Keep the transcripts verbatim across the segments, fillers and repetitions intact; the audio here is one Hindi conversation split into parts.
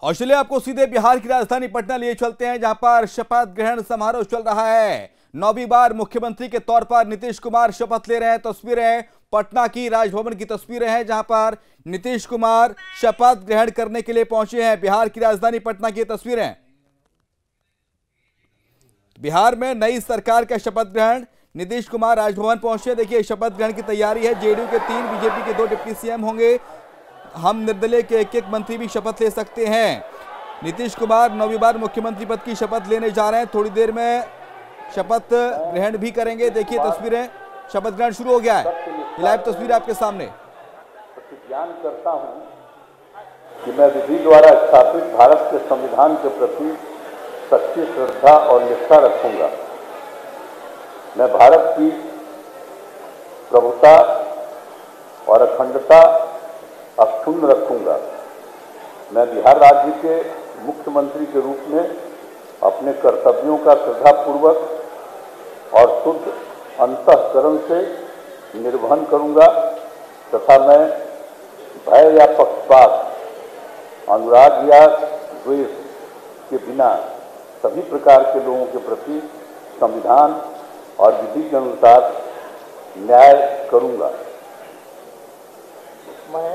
और चलिए आपको सीधे बिहार की राजधानी पटना लिए चलते हैं, जहां पर शपथ ग्रहण समारोह चल रहा है। नौवीं बार मुख्यमंत्री के तौर पर नीतीश कुमार शपथ ले रहे हैं। तस्वीरें पटना की राजभवन की तस्वीरें हैं, जहां पर नीतीश कुमार शपथ ग्रहण करने के लिए पहुंचे हैं। बिहार की राजधानी पटना की तस्वीरें, बिहार में नई सरकार का शपथ ग्रहण, नीतीश कुमार राजभवन पहुंचे। देखिए शपथ ग्रहण की तैयारी है। जेडीयू के तीन, बीजेपी के दो डिप्टी सीएम होंगे। हम निर्दलीय के एक एक मंत्री भी शपथ ले सकते हैं। नीतीश कुमार नौवीं बार मुख्यमंत्री पद की शपथ लेने जा रहे हैं। थोड़ी देर में शपथ ग्रहण भी करेंगे। देखिए तस्वीरें, शपथ ग्रहण शुरू हो गया है। लाइव तस्वीर आपके सामने। प्रतिज्ञान करता हूं कि मैं विधि द्वारा स्थापित भारत के संविधान के प्रति सच्ची श्रद्धा और निष्ठा रखूंगा। मैं भारत की प्रभुता और अखंडता अक्षुण्ण रखूंगा। मैं बिहार राज्य के मुख्यमंत्री के रूप में अपने कर्तव्यों का श्रद्धापूर्वक और शुद्ध अंतःकरण से निर्वहन करूंगा तथा मैं भय या पक्षपात, अनुराग या द्वेष के बिना सभी प्रकार के लोगों के प्रति संविधान और विधि के अनुसार न्याय करूंगा। मैं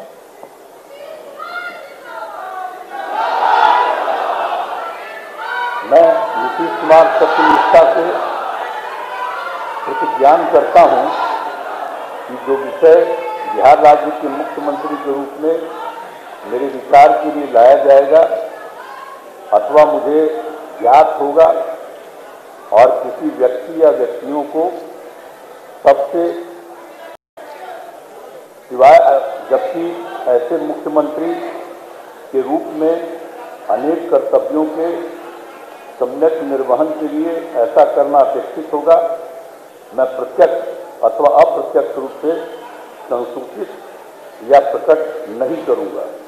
मैं नीतीश कुमार सत्यनिष्ठा से प्रतिज्ञान करता हूं कि जो विषय बिहार राज्य के मुख्यमंत्री के रूप में मेरे विचार के लिए लाया जाएगा अथवा मुझे ज्ञात होगा और किसी व्यक्ति या व्यक्तियों को सबसे सिवाय, जबकि ऐसे मुख्यमंत्री के रूप में अनेक कर्तव्यों के सम्यक निर्वहन के लिए ऐसा करना अपेक्षित होगा, मैं प्रत्यक्ष अथवा अप्रत्यक्ष रूप से संसूचित या प्रकट नहीं करूंगा।